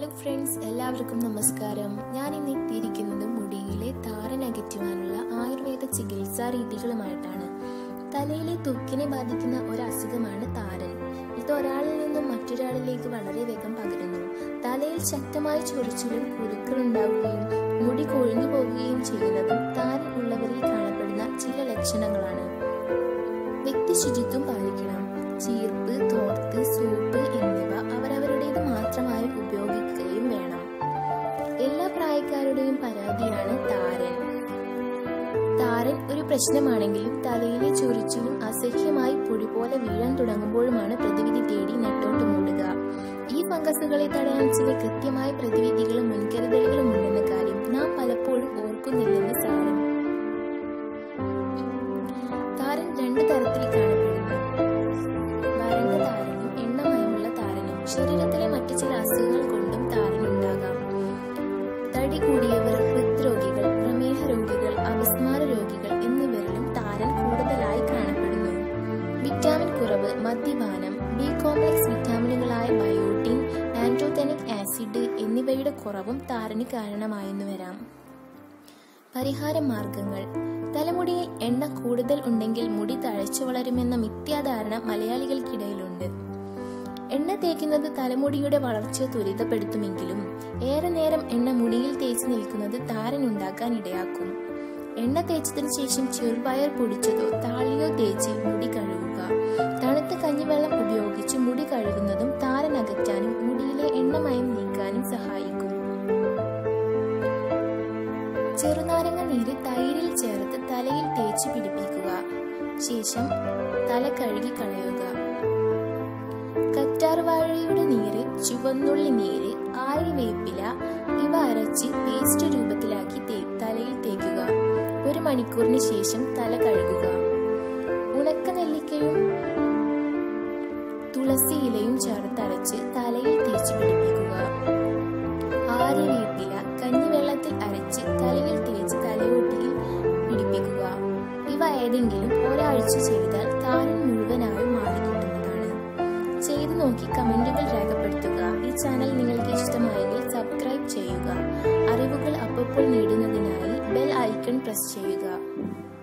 Hello friends, എല്ലാവർക്കും നമസ്കാരം. ഞാൻ ഇന്ന് എത്തിയിരിക്കുന്നത് മുടിയിലെ താരൻ അകറ്റുവാനുള്ള ആയുർവേദ ചികിത്സാ രീതികളുമായിട്ടാണ്. തലയിലെ ത്വക്കിനെ ബാധിക്കുന്ന ഒരു അസുഖമാണ് താരൻ. ഇത് ഒരാളിൽ നിന്നും മറ്റൊരാളിലേക്ക് വളരെ വേഗം പകരുന്നു. തലയിൽ ശക്തമായ ചൊറിച്ചിലും കുരുക്കൾ ഉണ്ടാവുകയും മുടി കൊഴിഞ്ഞു പോകുകയും ചെയ്യുന്നതും താരൻ ഉള്ളവരിൽ കാണപ്പെടുന്ന ചില ലക്ഷണങ്ങളാണ്. വ്യക്തി ശുചിത്വം പാലിക്കണം. ചീർപ്പ്, തോർത്ത്, സോപ്പ് എന്നിവ അവരവരുടേത് മാത്രമായി ഉപയോഗിക്കുകയും വേണം. എല്ലാ പ്രായക്കാരുടെയും പരാതിയാണ് താരൻ. താരൻ ഒരു പ്രശ്നമാണെങ്കിലും തലയിലെ ചൊറിച്ചിലും അസഹ്യമായി പൊടി പോലെ വീഴാൻ തുടങ്ങുമ്പോഴുമാണ് പ്രതിവിധി തേടി നെട്ടോട്ട് മൂടുക. ഈ ഫംഗസുകളെ തടയാൻ ചില കൃത്യമായ പ്രതിവിധികളും മുൻകരുതലുകളും ഉണ്ടെന്ന കാര്യം നാം പലപ്പോഴും ഓർക്കുന്നില്ലെന്ന് സാരം. താരൻ രണ്ട് തരത്തിൽ കാണപ്പെടുന്നു: വരണ്ട താരനും എണ്ണമയമുള്ള താരനും. ശരീരത്തിലെ മറ്റു ചില അസുഖങ്ങൾ കൊണ്ടും താരൻ ഉണ്ടാകാം. തടി കൂടിയവർ, ഹൃദ്രോഗികൾ, പ്രമേഹ രോഗികൾ, അപസ്മാര രോഗികൾ എന്നിവരിലും താരൻ കൂടുതലായി കാണപ്പെടുന്നു. വിറ്റാമിൻ കുറവ്, മദ്യപാനം, ബി കോംപ്ലക്സ് വിറ്റാമിനുകളായ ബയോട്ടിൻ, ആൻറ്റോതെനിക് ആസിഡ് എന്നിവയുടെ കുറവും താരന് കാരണമായെന്നു വരാം. പരിഹാര മാർഗങ്ങൾ: തലമുടിയിൽ എണ്ണ കൂടുതൽ ഉണ്ടെങ്കിൽ മുടി തഴച്ചു വളരുമെന്ന മിഥ്യാധാരണ മലയാളികൾക്കിടയിലുണ്ട്. എണ്ണ തേക്കുന്നത് തലമുടിയുടെ വളർച്ച ത്വരിതപ്പെടുത്തുമെങ്കിലും ഏറെ നേരം എണ്ണ മുടിയിൽ തേച്ച് നിൽക്കുന്നത് താരൻ ഉണ്ടാക്കാൻ ഇടയാക്കും. എണ്ണ തേച്ചതിനു ശേഷം ചെറുപയർ പൊടിച്ചതോ താളിയോ തേച്ച് മുടി കഴുകുക. തണുത്ത കഞ്ഞിവെള്ളം ഉപയോഗിച്ച് മുടി കഴുകുന്നതും താരൻ അകറ്റാനും മുടിയിലെ എണ്ണമയം നീക്കാനും സഹായിക്കും. ചെറുനാരങ്ങ നീര് തൈരിൽ ചേർത്ത് തലയിൽ തേച്ച് പിടിപ്പിക്കുക. ശേഷം തല കഴുകി കളയുക. കറ്റാർവാഴയുടെ നീര്, ചുവന്നുള്ളി നീര്, ആര്യവേപ്പില ഇവ അരച്ച് പേസ്റ്റ് രൂപത്തിലാക്കി തലയിൽ തേക്കുക. 1 മണിക്കൂറിന് ശേഷം തല കഴുകുക. ഉണക്ക നെല്ലിക്കയും തുളസി ഇലയും ചേർത്തരച്ച് തലയിൽ തേച്ച് പിടിപ്പിക്കുക. ആര്യവേപ്പില കഞ്ഞിവെള്ളത്തിൽ അരച്ച് തലയിൽ തേച്ച് തലയോട്ടിയിൽ പിടിപ്പിക്കുക. ഇവ ഏതെങ്കിലും ഒരാഴ്ച ചെയ്താൽ താരൻ മുഴുവനായും മാറിക്കിട്ടുന്നതാണ്. ചെയ്തു നോക്കി കമന്റുകൾ രേഖപ്പെടുത്തുക. ഈ ചാനൽ നിങ്ങൾക്ക് ഇഷ്ടമായെങ്കിൽ സബ്സ്ക്രൈബ് ചെയ്യുക. അറിവുകൾ അപ്പോൾ നേടുന്നതിനായി ബെൽ ഐക്കൺ പ്രസ് ചെയ്യുക.